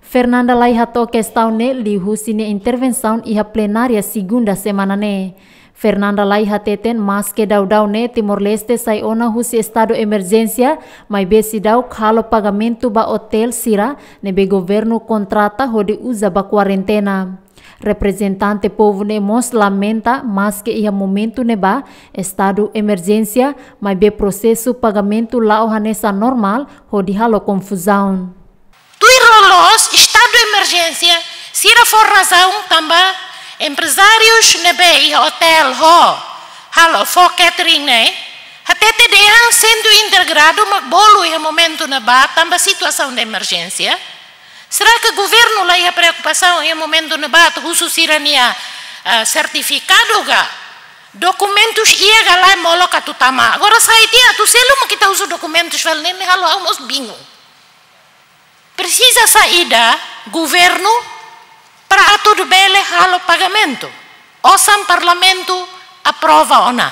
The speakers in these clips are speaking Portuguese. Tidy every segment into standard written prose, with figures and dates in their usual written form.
Fernanda Laiha toque estão-ne lihu sine intervenção e a plenária segunda semana ne. Fernanda Laiha teten mas que dau ne Timor-Leste sai ona husi estado emergência, mas besi dau halo pagamento ba hotel sira nebe governo contrata hode usa ba quarentena. Representante povo ne mos lamenta mas que ia momento neba estado emergência, mas be processo pagamento lao hanesa normal hode halo confusão. Tuirolos, estado de emergência, se for razão também, empresários nebe hotel halo for catering ne, até te deam sendo integrado mas bolo e momento neba também situação de emergência. Será que o governo lá ia preocupação em momento neba uso sirania certificado ga documentos ia galai moloca tu tama. Agora sai dia tu selo kita uso documentos vel nem halo almost bingung. Precisa saída governo para tudo bele halo pagamento. Osam parlamento aprova ou não.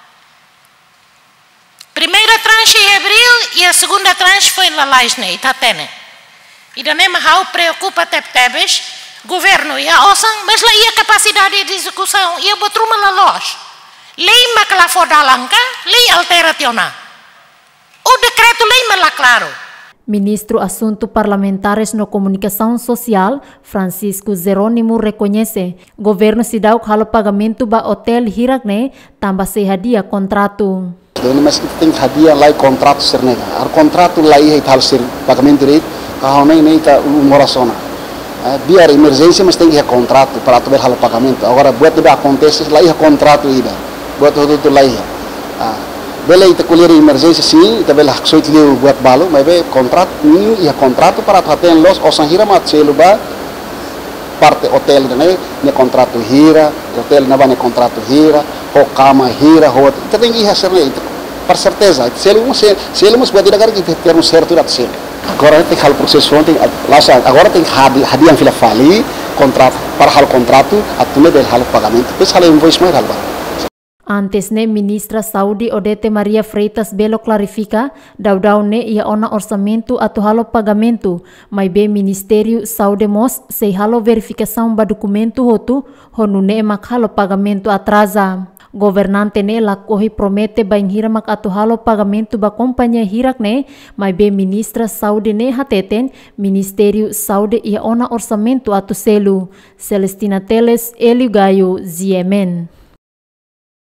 Primeira tranche em abril e a segunda tranche foi na Laisne, Itatene. E da mesma hal preocupa tebes governo e a osam, mas lá ia capacidade de execução ia botruma la loja. Lei makla fodalanka, lei alteraciona. O decreto lei mala claro. Ministro Assuntos Parlamentares no Comunicação Social, Francisco Jerônimo, reconhece governo se dá o halo pagamento ba hotel Hirakne também se hadia contrato. Mas tem hadia lá contrato sernega. O contrato lá ia tal ser pagamento rate, a nem tá moração. Biar emergência mas tem que contrato para tu ver halo pagamento. Agora buat tidak acontece lá ia contrato ida. Buat tudo lá ia. Bela ita colher emergência sim, ita bela soit liu buat balo, mas be contrato ni ia contrato para traten los osan hira mat selu ba parte hotel ne contrato hira, hotel na ba ne contrato hira, ho cama hira, ho ita tem que hacer ita per certeza, selu mas buat negara que ter certo rat sel. Agora tem hal processo ontem, agora tem hadian fila fali contrato para hal contrato, atume del hal pagamento, pes hal invoice mais hal ba. Antes ne ministra Saudi Odete Maria Freitas Belo clarifica dau ne ia ona orçamento atu halo pagamento, mas be Ministério Saudi mos sei halo verificação ba documento hotu honu ne mak halo pagamento atrasa. Governante ne la corri promete ba hira mak atu halo pagamento ba companhia hirak ne, mas be ministra Saudi ne hateten Ministério Saudi ia ona orçamento atu selu. Celestina Teles, Elio Gaio, Ziemen.